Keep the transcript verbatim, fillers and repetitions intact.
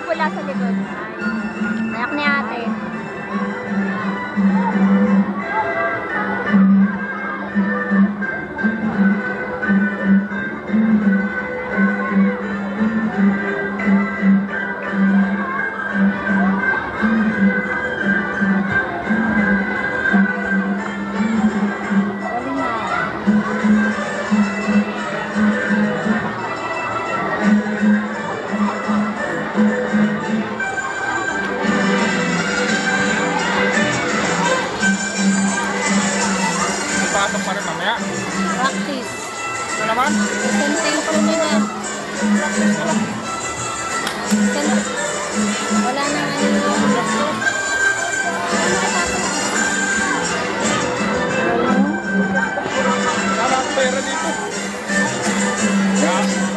pula sa likod. Ay. Anak ni ate. Pasok pa rin mamaya. Practice. Ano naman? Presentation nila. Practice na lang. Wala na nga nila. Wala akong pera dito. Yeah.